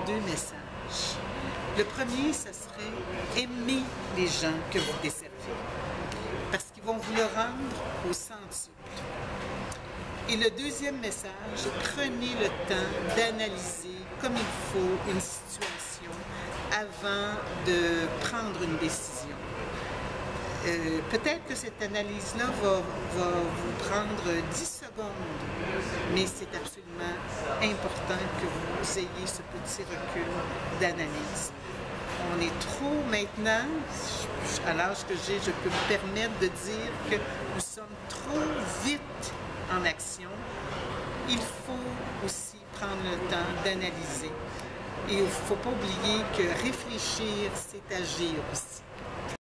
2 messages. Le premier, ce serait aimer les gens que vous desservez, parce qu'ils vont vous le rendre au centuple. Et le deuxième message, prenez le temps d'analyser comme il faut une situation avant de prendre une décision. Peut-être que cette analyse-là va vous prendre 10 secondes, mais c'est absolument important que vous ayez ce petit recul d'analyse. On est trop maintenant, à l'âge que j'ai, je peux me permettre de dire que nous sommes trop vite en action. Il faut aussi prendre le temps d'analyser. Et il ne faut pas oublier que réfléchir, c'est agir aussi.